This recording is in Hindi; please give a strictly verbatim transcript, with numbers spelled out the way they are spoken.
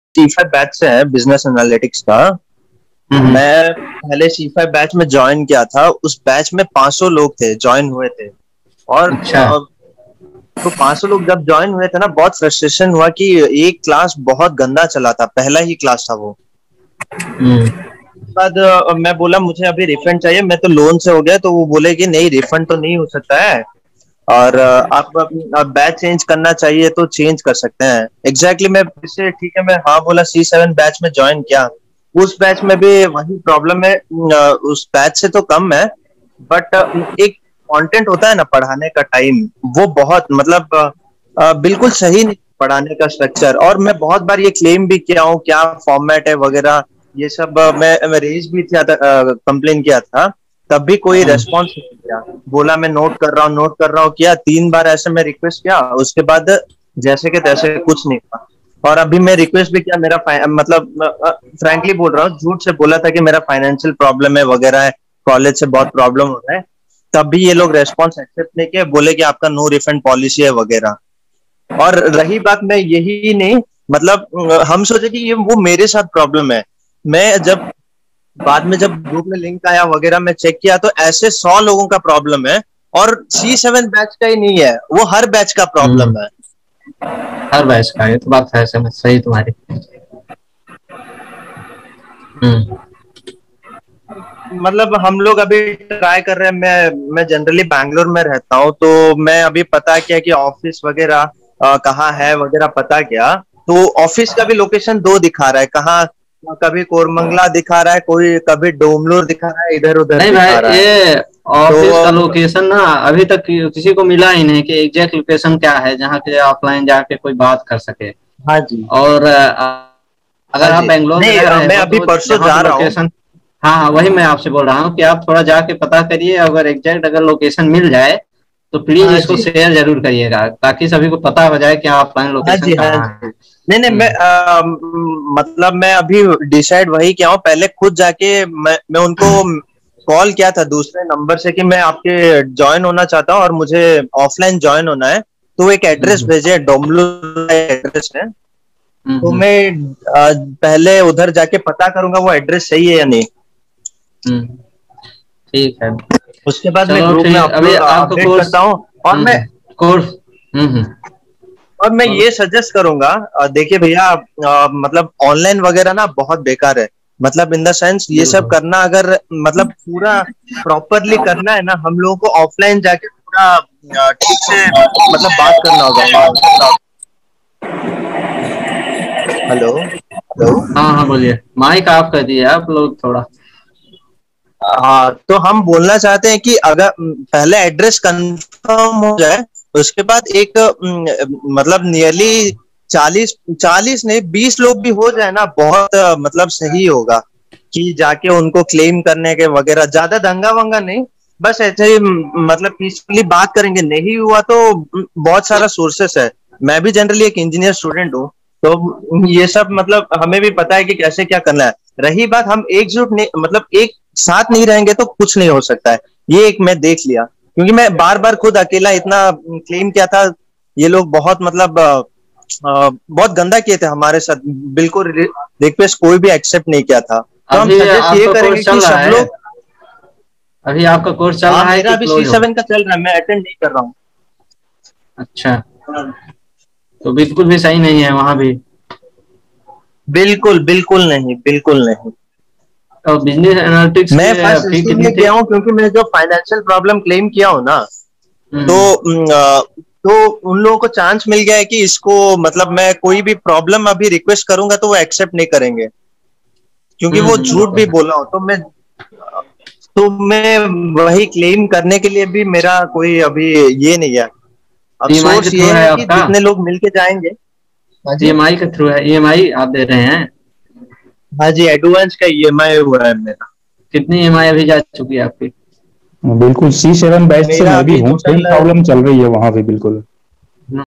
सी फाइव बैच से है, बिजनेस एनालिटिक्स का। मैं पहले सी फाइव बैच में ज्वाइन किया था, उस बैच में पाँच सौ लोग थे, ज्वाइन हुए थे। और अच्छा। तो पाँच सौ लोग जब ज्वाइन हुए थे ना, बहुत फ्रस्ट्रेशन हुआ कि एक क्लास बहुत गंदा चला था, पहला ही क्लास था वो। बाद मैं बोला मुझे अभी रिफंड चाहिए, मैं तो लोन से हो गया। तो वो बोले कि नहीं, रिफंड तो नहीं हो सकता है, और आप बैच चेंज करना चाहिए तो चेंज कर सकते हैं। एग्जैक्टली exactly, मैं फिर से ठीक है, मैं हाँ बोला, सी सेवन बैच में ज्वाइन किया। उस बैच में भी वही प्रॉब्लम है, उस बैच से तो कम है, बट एक कंटेंट होता है ना पढ़ाने का टाइम, वो बहुत मतलब बिल्कुल सही नहीं पढ़ाने का स्ट्रक्चर। और मैं बहुत बार ये क्लेम भी किया हूँ क्या फॉर्मेट है वगैरह, ये सब मैं, मैं रेज भी किया था, कंप्लेन किया था, तब भी कोई रेस्पॉन्स नहीं किया। बोला मैं नोट कर रहा हूँ नोट कर रहा हूँ किया, तीन बार ऐसे मैं रिक्वेस्ट किया, उसके बाद जैसे के तैसे कुछ नहीं हुआ। और अभी मैं रिक्वेस्ट भी किया, मेरा मतलब फ्रैंकली बोल रहा हूँ, झूठ से बोला था कि मेरा फाइनेंशियल प्रॉब्लम है वगैरह है, कॉलेज से बहुत प्रॉब्लम हो रहा है, तब भी ये लोग रेस्पॉन्स एक्सेप्ट नहीं किए, बोले कि आपका नो रिफंड पॉलिसी है वगैरह। और रही बात, मैं यही नहीं मतलब हम सोचे कि ये वो मेरे साथ प्रॉब्लम है। मैं जब बाद में जब ग्रुप में लिंक आया वगैरह मैं चेक किया तो ऐसे सौ लोगों का प्रॉब्लम है, और सी सेवन बैच का ही नहीं है, वो हर बैच का प्रॉब्लम है, हर बैच का। ये तो बात है, समझ सही तुम्हारी। हम्म मतलब हम लोग अभी ट्राई कर रहे हैं। मैं मैं जनरली बैंगलोर में रहता हूँ, तो मैं अभी पता किया कि ऑफिस वगैरह कहाँ है वगैरह पता किया, तो ऑफिस का भी लोकेशन दो दिखा रहा है, कहाँ कभी कोरमंगला दिखा रहा है, कोई कभी डोमलोर दिखा रहा है, इधर उधर नहीं दिखा भाई, रहा है। ये ऑफिस तो का लोकेशन ना अभी तक किसी को मिला ही नहीं कि एग्जैक्ट लोकेशन क्या है जहाँ के ऑफलाइन जाके कोई बात कर सके। हाँ जी। और अगर हाँ आप जी, बेंगलोर में नहीं रह रहे मैं हो अभी तो परसों जहाँ जा पे रहा हूँ। लोकेशन, हाँ हाँ वही मैं आपसे बोल रहा हूँ कि आप थोड़ा जाके पता करिए, अगर एग्जैक्ट अगर लोकेशन मिल जाए तो प्लीज हाँ इसको जी, शेयर जरूर करिएगा, ताकि सभी को पता हो जाए कि ऑफलाइन हाँ लोकेशन जी, हाँ कहाँ है। जी। नहीं नहीं, मैं आ, मतलब मैं अभी डिसाइड वही किया हूँ, पहले खुद जाके मैं मैं उनको कॉल किया था दूसरे नंबर से कि मैं आपके ज्वाइन होना चाहता हूँ और मुझे ऑफलाइन ज्वाइन होना है। तो एक एड्रेस भेजे, डोमलो एड्रेस है, तो हम्म मैं आ, पहले उधर जाके पता करूंगा वो एड्रेस सही है या नहीं। हम्म ठीक है। उसके बाद मैं चलो ग्रुप में ठीक, अभी अपलोड आपका अपडेट कोर्स। करता हूँ। और मैं हम्म कोर्स। हम्म हम्म और मैं बोलो। ये सजेस्ट करूंगा, अ, देखिए भैया, अ, मतलब ऑनलाइन वगैरह ना बहुत बेकार है, मतलब इन द सेंस ये सब बिल्कुल। करना अगर मतलब पूरा प्रॉपरली करना है ना, हम लोगों को ऑफलाइन जाके पूरा अ, ठीक से मतलब बात करना होगा उन लोगों से। हेलो। हाँ हाँ बोलिए, माइक ऑफ कर दिए आप लोग थोड़ा। हाँ, तो हम बोलना चाहते हैं कि अगर म, पहले एड्रेस कंफर्म हो जाए, उसके बाद एक म, मतलब नियरली चालीस चालीस नहीं बीस लोग भी हो जाए ना, बहुत अ, मतलब सही होगा कि जाके उनको क्लेम करने के वगैरह, ज्यादा दंगा वंगा नहीं, बस ऐसे ही म, मतलब पीसफुली बात करेंगे। नहीं हुआ तो म, बहुत सारा सोर्सेस है, मैं भी जनरली एक इंजीनियर स्टूडेंट हूँ, तो ये सब मतलब हमें भी पता है कि कैसे क्या करना है। रही बात, हम एकजुट नहीं मतलब एक साथ नहीं रहेंगे तो कुछ नहीं हो सकता है, ये एक मैं देख लिया, क्योंकि मैं बार बार खुद अकेला इतना क्लेम किया था, ये लोग बहुत मतलब अ, अ, बहुत गंदा किए थे हमारे साथ, बिल्कुल रिक्वेस्ट कोई भी एक्सेप्ट नहीं किया था। तो हम अभी सजेस्ट ये आपका करेंगे कोर्स चल कि रहा सब है? लोग। अभी आपका कोर्स चल हाँ, रहा है मेरा कि अभी सी क्लोज हो गया? सेवन का चल रहा है, मैं अटेंड नहीं कर रहा हूँ। अच्छा, तो बिल्कुल भी सही नहीं है वहां भी। बिल्कुल बिल्कुल नहीं, बिल्कुल नहीं। और बिजनेस एनालिटिक्स मैं की फर्स्ट फी कितनी इसीलिए थी? गया हूँ क्योंकि मैं जो फाइनेंशियल प्रॉब्लम क्लेम किया हूँ ना, तो हम्म न, अ, तो उन लोगों को चांस मिल गया है कि इसको मतलब मैं कोई भी प्रॉब्लम अभी रिक्वेस्ट करूंगा तो वो एक्सेप्ट नहीं करेंगे, क्योंकि हम्म वो हम्म, वो झूठ तो भी है। बोला हो। तो मैं तो मैं वही क्लेम करने के लिए भी मेरा कोई अभी ये नहीं है। अब ईएमआई के सोर्स थ्रू ये है है कि आपका? जितने लोग मिलके जाएंगे। हाँ जी। ईएमआई के थ्रू है? ईएमआई आप दे रहे हैं? हाँ जी, एडवांस का ई एम आई हुआ है मेरा। कितनी ईएमआई अभी जा चुकी है आपकी? बिल्कुल, सी सेवन बैच से मेरा मैं भी अभी हूँ, सेम टोटल प्रॉब्लम चल रही है वहां पे बिल्कुल।